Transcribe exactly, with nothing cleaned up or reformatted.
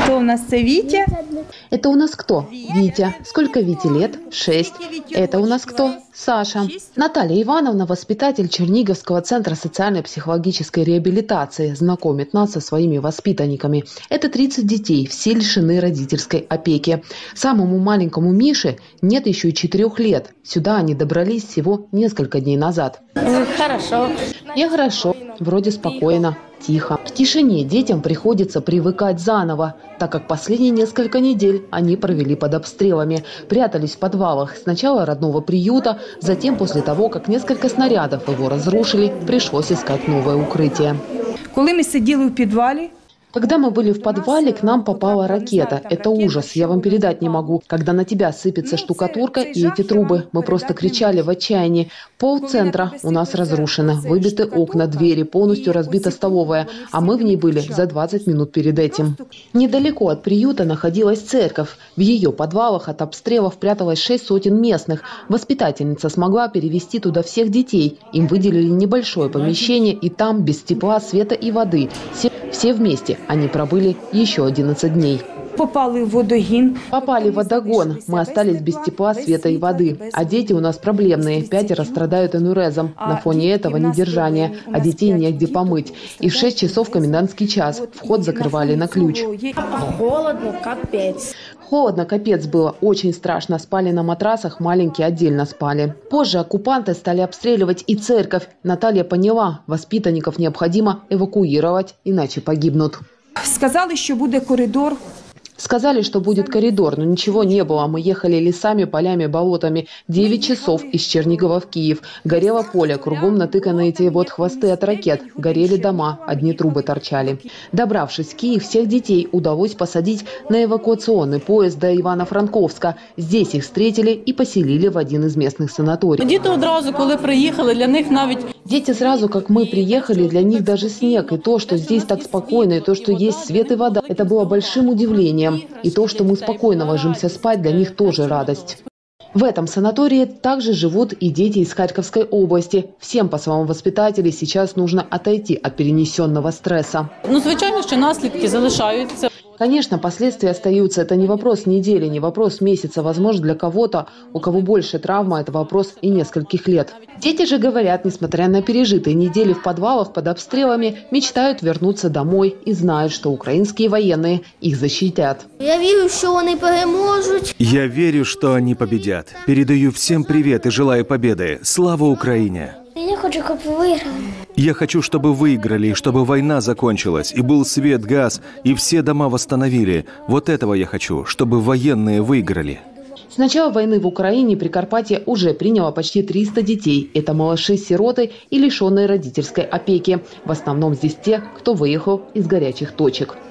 Кто у нас это Витя? Это у нас кто? Витя. Сколько Вите лет? Шесть. Это у нас кто? Саша. Наталья Ивановна, воспитатель Черниговского центра социальной психологической реабилитации, знакомит нас со своими воспитанниками. Это тридцать детей, все лишены родительской опеки. Самому маленькому Мише нет еще и четырех лет. Сюда они добрались всего несколько дней назад. Хорошо. Мне хорошо, вроде спокойно, тихо. К тишине детям приходится привыкать заново, так как последние несколько недель они провели под обстрелами. Прятались в подвалах сначала родного приюта, затем после того, как несколько снарядов его разрушили, пришлось искать новое укрытие. Коли ми сиділи в підвалі, Когда мы были в подвале, к нам попала ракета. Это ужас, я вам передать не могу. Когда на тебя сыпется штукатурка и эти трубы, мы просто кричали в отчаянии. Пол центра у нас разрушено, выбиты окна, двери, полностью разбита столовая, а мы в ней были за двадцать минут перед этим. Недалеко от приюта находилась церковь. В ее подвалах от обстрелов пряталось шесть сотен местных. Воспитательница смогла перевести туда всех детей. Им выделили небольшое помещение, и там без тепла, света и воды. Все, все вместе они пробыли еще одиннадцать дней. попали в водогін. Попали в водогон. Мы остались без тепла, света и воды. А дети у нас проблемные. Пятеро страдают энурезом. На фоне этого недержания. А детей негде помыть. И в шесть часов комендантский час. Вход закрывали на ключ. Холодно, капец. Холодно, капец было. Очень страшно. Спали на матрасах, маленькие отдельно спали. Позже оккупанты стали обстреливать и церковь. Наталья поняла, воспитанников необходимо эвакуировать, иначе погибнут. Сказали, що буде коридор. Сказали, что будет коридор, но ничего не было. Мы ехали лесами, полями, болотами. Девять часов из Чернигова в Киев. Горело поле, кругом натыканы эти вот хвосты от ракет. Горели дома, одни трубы торчали. Добравшись в Киев, всех детей удалось посадить на эвакуационный поезд до Ивано-Франковска. Здесь их встретили и поселили в один из местных санаториев. Діти одразу, коли приїхали, для них навіть... Дети сразу, как мы приехали, для них даже снег, и то, что здесь так спокойно, и то, что есть свет и вода, это было большим удивлением. И то, что мы спокойно ложимся спать, для них тоже радость. В этом санатории также живут и дети из Харьковской области. Всем, по словам воспитателей, сейчас нужно отойти от перенесенного стресса. Ну, звичайно, що наслідки залишаються. Конечно, последствия остаются. Это не вопрос недели, не вопрос месяца. Возможно, для кого-то, у кого больше травма, это вопрос и нескольких лет. Дети же говорят, несмотря на пережитые недели в подвалах под обстрелами, мечтают вернуться домой и знают, что украинские военные их защитят. Я верю, что они переможут. Я верю, что они победят. Передаю всем привет и желаю победы. Слава Украине! Я хочу, чтобы выиграли. Я хочу, чтобы выиграли, и чтобы война закончилась, и был свет, газ, и все дома восстановили. Вот этого я хочу, чтобы военные выиграли. С начала войны в Украине Прикарпатье уже приняло почти триста детей. Это малыши-сироты и лишенные родительской опеки. В основном здесь те, кто выехал из горячих точек.